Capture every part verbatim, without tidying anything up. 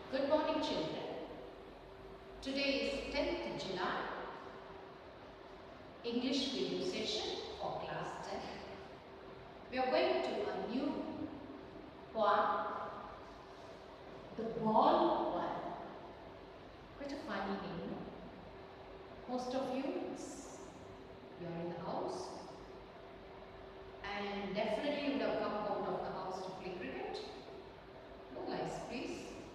Good morning, children. Today is tenth July, English video session for class ten. We are going to a new poem, The Ball One. Quite a funny name. Most of you, you are in the house and definitely you would have come out of the house to play cricket. No lies, please.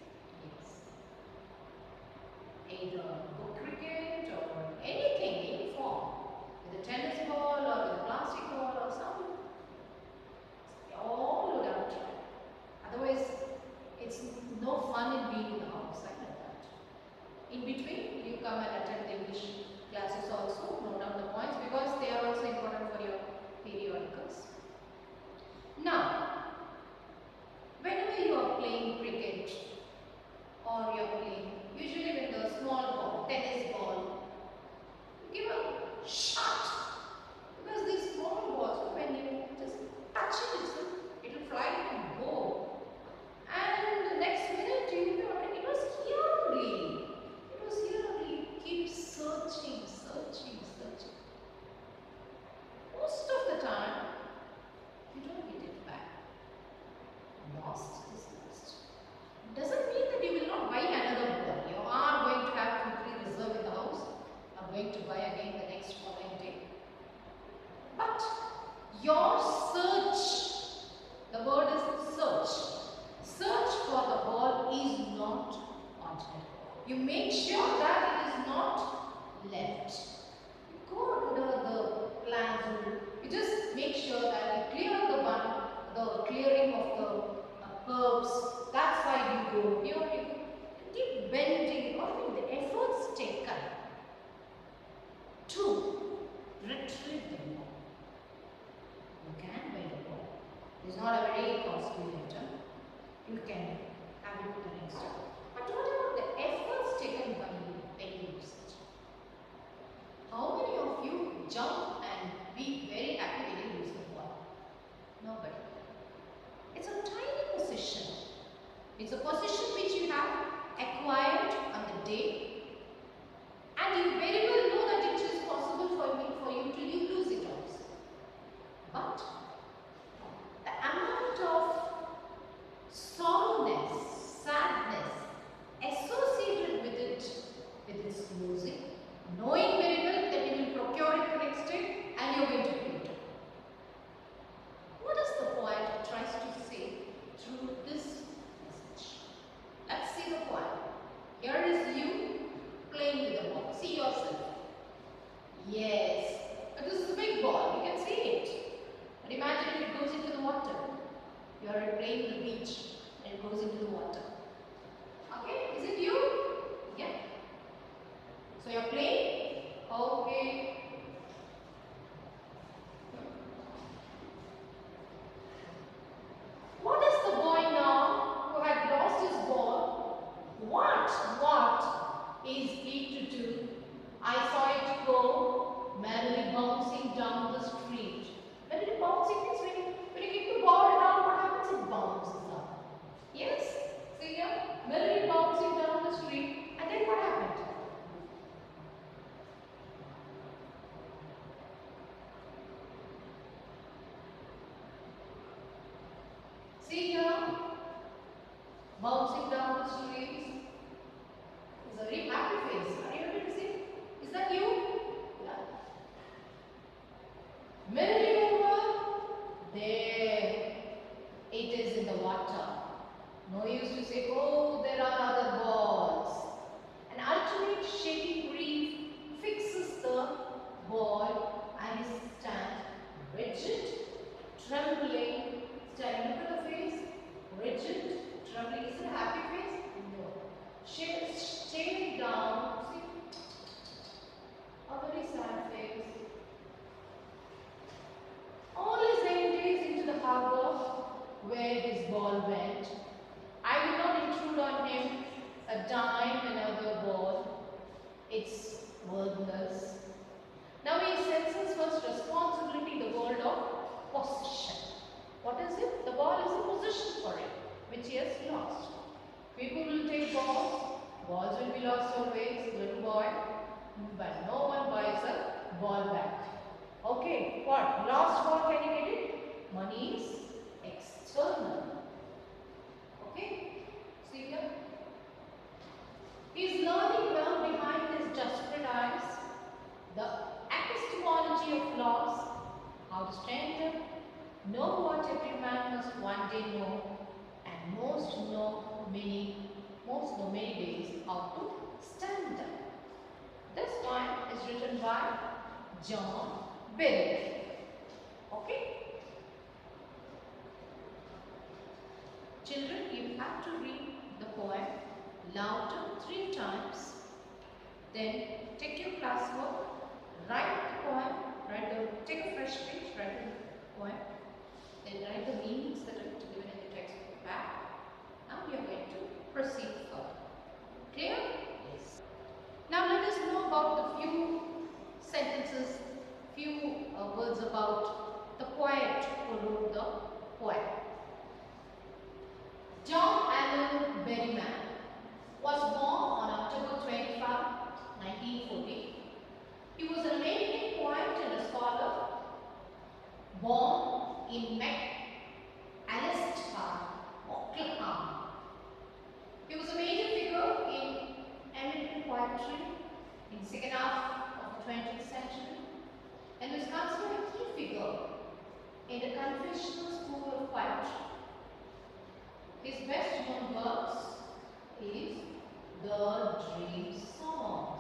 Either book cricket or anything, any form, with a tennis ball or with a plastic ball or something. All would have tried. Otherwise, it's no fun in being in the house. I know that. In between, you come and attend the English classes also. Note down the points because they are also important for your periodicals. Now, whenever you are playing cricket or you are playing usually with a small ball, tennis ball, give a shot because these small balls, when you just touch it, it will fly and go. And the next minute you will be wondering, it was here only. It was here only. Keep searching, searching, searching. Most of the time, you don't get it back. Lost is lost. Doesn't mean that you will not buy another ball. You are going to have complete reserve in the house. Are going to buy again the next following day. But your search, the word is search. Search for the ball is not ordinary. You make sure that it is not left. You go under the plans. You just make sure that you clear the one, the clearing of the uh, herbs. That's why you go here, you keep bending, or I mean the efforts taken to retrieve the ball. You can bend the ball. It's not a very costly item. You can have it the next time. But what about the efforts taken by you when you use it? How many of you jump and be very happy when you use the ball? Nobody. It's a tiny position. It's a position which you have acquired on the day, and you very well know that it is possible for me for you to lose it also. But the amount of sorrowness, sadness associated with it, with its losing, knowing very well that you will procure it the next day and you are going to play it. What does the poet tries to say through this? Let's see the poem. Here is you playing with the ball. See yourself. Yes. But this is a big ball. You can see it. But imagine if it goes into the water. You are playing the beach and it goes into the water. Okay? Is it you? Yeah. So you are playing? Okay. What is the boy now who had lost his ball? What, what is he to do? I saw it go merrily bouncing down the street. Merrily bouncing means when you, when you kick the ball down, what happens? It bounces up. Yes? See here? Merrily bouncing down the street. And then what happened? See here? Bouncing down the streets. It's a very happy face. Are you able to see? Is that you? Yeah. Merrily over. There. It is in the water. No use to say, oh, there are other balls. An ultimate shaking grief fixes the ball and he stands rigid, trembling. Stand, look at the face. Rigid, trembling. Is it a happy face? No. Staring down. See? A very sad face. All his days into the harbor where his ball went. I will not intrude on him a dime, another ball. It's worthless. Now he senses first responsibility, the world of possession. What is it? The ball is a possession for him, which he has lost. People will take ball one day know, and most know many, most know many days how to stand up. This poem is written by John Berry. Okay? Children, you have to read the poem louder three times. Then take your classwork, write the poem, write the, take a fresh page, write the poem, then write the meanings that are given in the textbook back. Now we are going to proceed further. Clear? Yes. Now let us know about the few sentences, few uh, words about the poet who wrote the poem. John Allen Berryman was born on October twenty-fifth, nineteen forty. He was an American poet and a scholar born in McAllister, Oklahoma. He was a major figure in American poetry in the second half of the twentieth century and was considered a key figure in the confessional school of poetry. His best known works is The Dream Songs.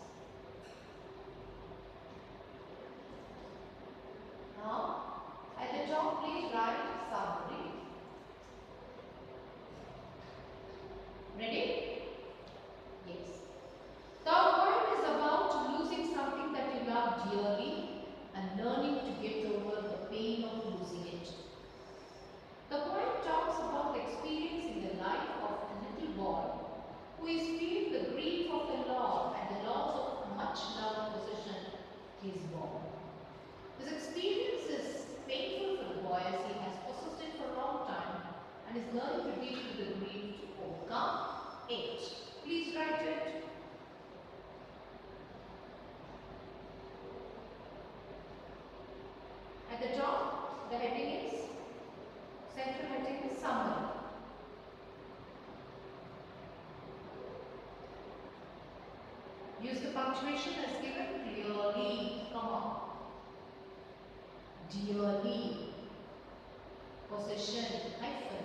Now, at the top, please write summary. Ready? Yes. The poem is about losing something that you love dearly and learning to get over the pain of losing it. The poem talks about the experience in the life of a little boy who is feeling the grief of the loss and the loss of a much loved possession he is born. This experience is painful for the boy as he has possessed it for a long time and is learning to deal with the grief to overcome it. Please write it. At the top, the heading is, central heading is summary. Use the punctuation as given clearly, comma, dearly, possession, hyphen.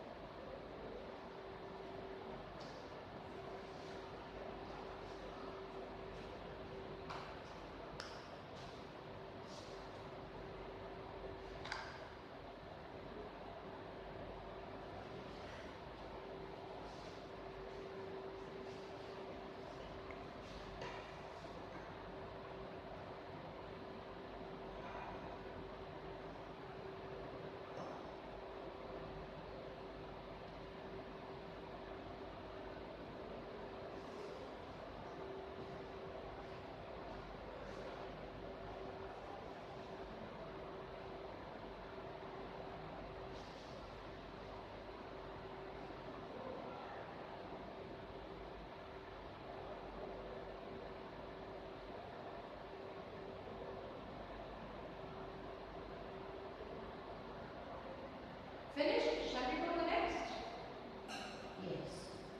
Finished? Shall we go to the next? Yes.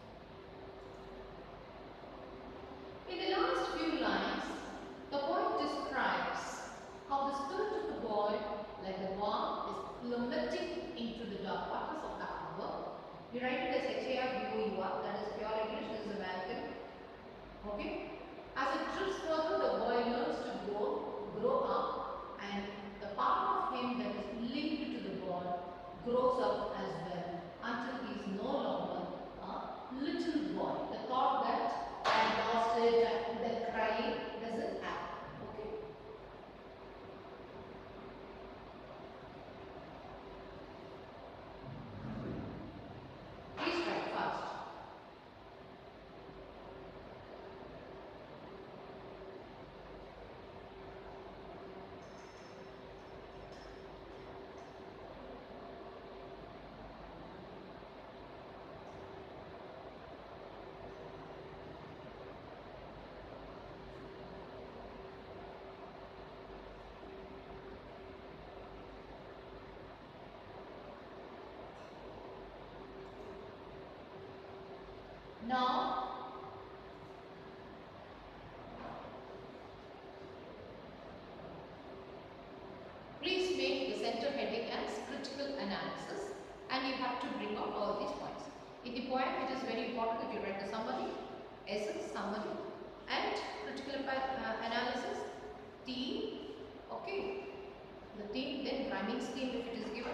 In the last few lines, the poet describes how the spirit of the boy, like the worm, is plummeting into the dark waters of the harbor. We write it as H A R B O U R, that is pure English, this is American. Okay? As it drifts further, the boy learns to grow, grow up, and the part of him that is linked to the boy grows up as well until he is no longer a little boy. The thought that I lost it and the crying doesn't happen. Okay? Please write fast. Now, please make the center heading as critical analysis. and you have to bring out all these points. In the poem, it is very important that you write the summary, essence, summary, and critical uh, analysis, theme, okay, the theme, then rhyming scheme if it is given,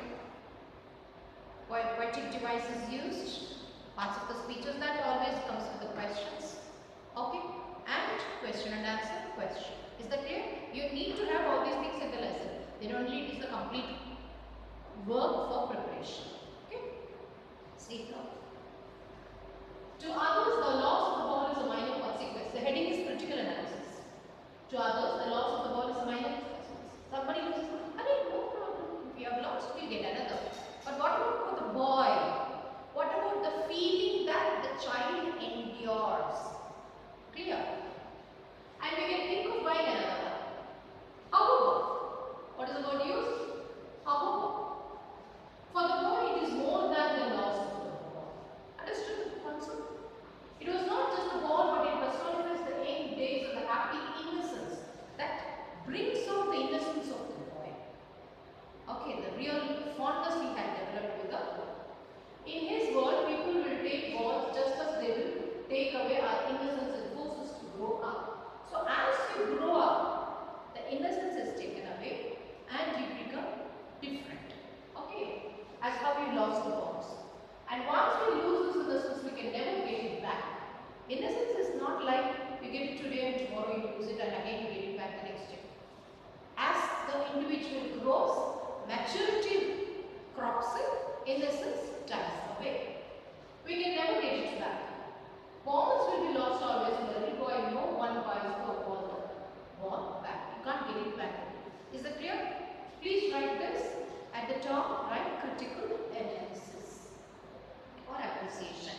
poetic devices used, parts of the speeches, that always comes with the questions, okay, and question and answer, question. Is that clear? You need to have all these things in the lesson. Then only it is a complete work for preparation. Okay? See now. To others, the loss of the ball is a minor consequence. The heading is critical analysis. To others, the loss of the ball is a minor consequence. Somebody will say, no problem. If you have lost, you get another. But what about for the boy? What about the feeling that the child endures? Clear? And we can think of buying another one. However, what is the word used? However, for the boy it is more than the loss of the ball. Understood the concept? It was not just the ball, but it personifies the young days of the happy innocence that brings out the innocence of the boy. Okay, the real fondness he had developed with the ball. In his world, people will take balls just as they will take away our innocence and force us to grow up. So as you grow up, the innocence is taken away and you become different. Okay, as how you lost the balls. And once we lose this innocence, we can never get it back. Innocence is not like you get it today and tomorrow you lose it and again you get it back the next day. As the individual grows, maturity crops in, innocence dies away. We can never get it back. Balls will be lost always. In the little boy, no one buys the ball, ball back. You can't get it back. Is that clear? Please write this at the top. Write critical analysis or appreciation.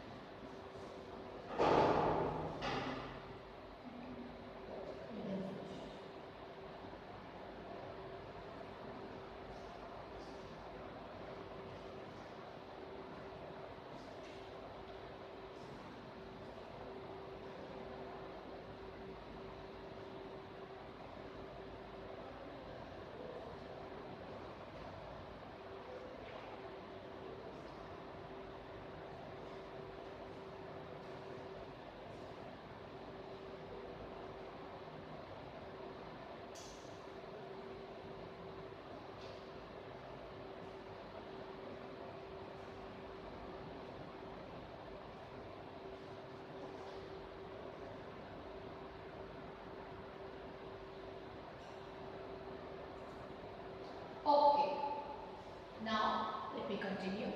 Okay, now let me continue.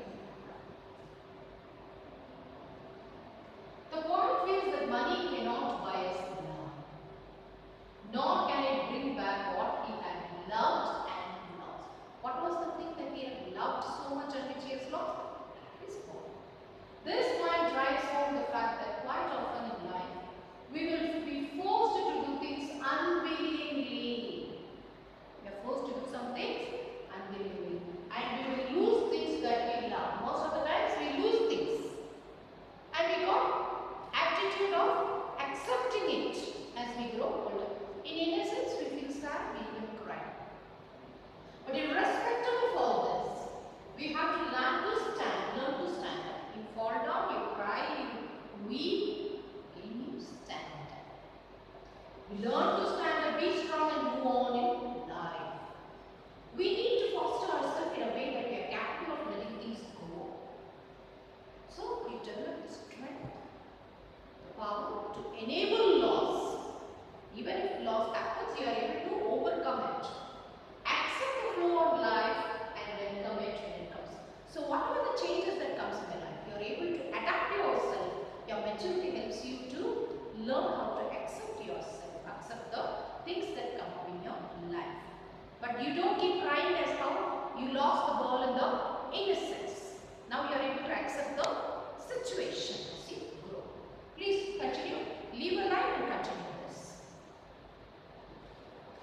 The poet feels that money cannot buy us love, nor can it bring back what he had loved and lost. What was the thing that he had loved so much and which he has lost? His ball. This point drives home the fact that quite often in life, we will be forced to do things unwillingly. We are forced to do some things unwillingly, and we will lose things that we love. Most of the times we lose things, and we got attitude of accepting it as we grow older. In innocence, we feel sad, we even cry. But irrespective of all this, we have to learn to stand, learn to stand up. You fall down, you cry, you weep, then you stand up. We learn to stand up, be strong, and move on in life. We need to foster ourselves in a way that we are capable of letting things go. So we develop the strength, the power to enable loss. Even if loss happens, you are able to overcome it. Accept the flow of life and welcome it when it comes. So whatever the changes that comes in your life, you are able to adapt yourself. Your maturity helps you to learn how to accept yourself, accept the things that come up in your life. But you don't keep crying as how you lost the ball in the innocence. Now you are able to accept the situation. See, grow. Please continue. Leave a line and continue this.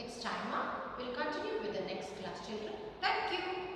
It's time up. We'll continue with the next class, children. Thank you.